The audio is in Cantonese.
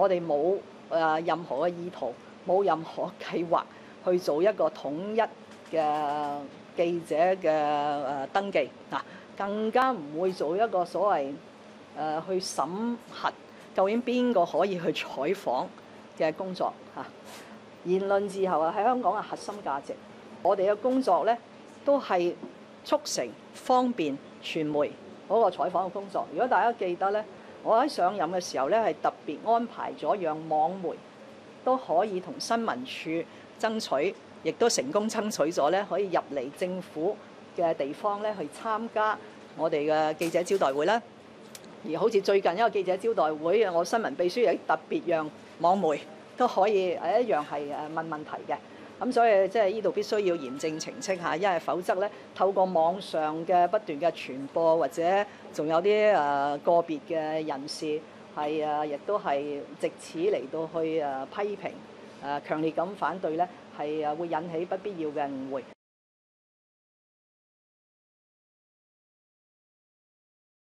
我哋冇任何嘅意圖，冇任何計劃去做一個統一嘅記者嘅登記啊，更加唔會做一個所謂去審核究竟邊個可以去採訪嘅工作嚇。言論自由係香港嘅核心價值，我哋嘅工作呢都係促成方便傳媒嗰個採訪嘅工作。如果大家記得呢，我喺上任嘅時候呢，係特別安排咗讓網媒都可以同新聞處爭取，亦都成功爭取咗呢，可以入嚟政府嘅地方呢去參加我哋嘅記者招待會啦。而好似最近一個記者招待會，我新聞秘書亦特別讓網媒都可以一樣係問問題嘅。咁所以即係呢度必須要嚴正澄清下，因為否則呢，透過網上嘅不斷嘅傳播，或者仲有啲個別嘅人士係亦都係藉此嚟到去批評強烈咁反對呢，係會引起不必要嘅誤會。